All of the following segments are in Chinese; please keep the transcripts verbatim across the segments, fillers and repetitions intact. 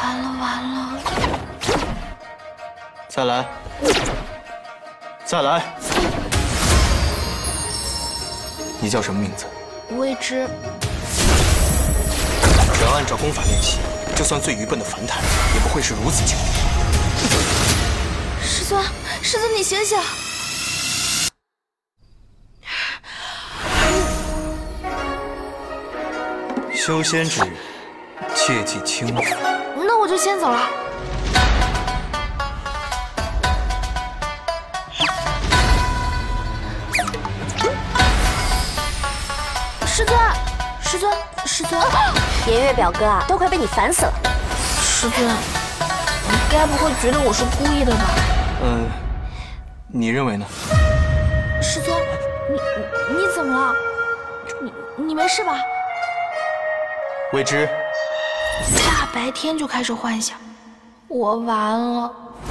完了完了！ 再来，再来！你叫什么名字？ 未知。 只要按照功法练习，就算最愚笨的凡胎，也不会是如此境地。 师尊，师尊，你醒醒！ 修仙之人，切忌轻浮。 那我就先走了。师尊，师尊，师尊！ 颜月表哥啊，都快被你烦死了。 师尊，你该不会觉得我是故意的吧？ 嗯，你认为呢？ 师尊，你你你怎么了？你你没事吧？ 未知， 大白天就开始幻想，我完了。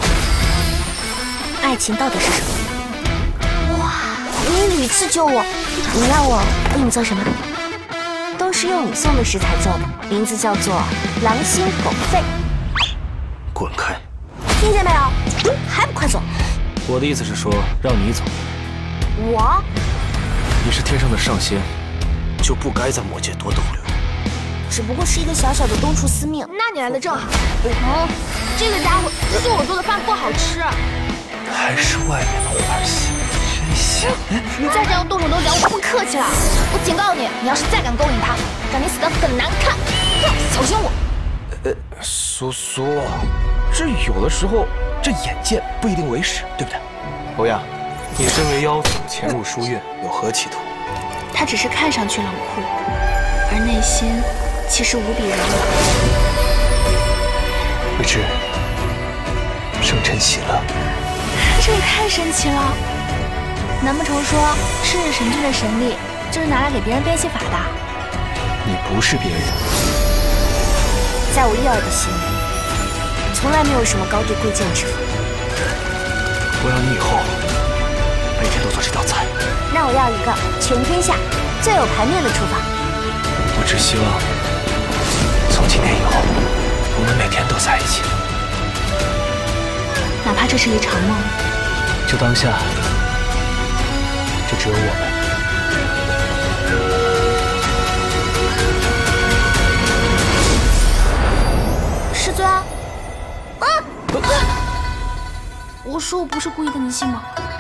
爱情到底是什么？哇，你屡次救我，你要我为你做什么？都是用你送的食材做的，名字叫做狼心狗肺。 滚开！ 听见没有？还不快走！ 我的意思是说，让你走。 我？ 你是天上的上仙，就不该在魔界多逗留。 只不过是一个小小的东厨司命。 那你来的正好。嗯，这个家伙说我做的饭不好吃。 还是外面的花香，真香！ 你再这样动手动脚，我不客气了。我警告你，你要是再敢勾引他，让你死得很难看。哼，小心我！ 呃，苏苏，这有的时候这眼见不一定为实，对不对？ 欧阳，你身为妖族潜入书院，有何企图？ 他只是看上去冷酷，而内心其实无比柔软。 未知，圣臣喜乐。 这也太神奇了！难不成说赤日神君的神力就是拿来给别人变戏法的？ 你不是别人。 在我叶儿的心里，从来没有什么高低贵贱之分。 我要你以后每天都做这道菜。 那我要一个全天下最有排面的厨房。 我只希望从今天以后，我们每天都在一起。 哪怕这是一场梦， 就当下，就只有我们。 师尊，啊！我说我不是故意的，你信吗？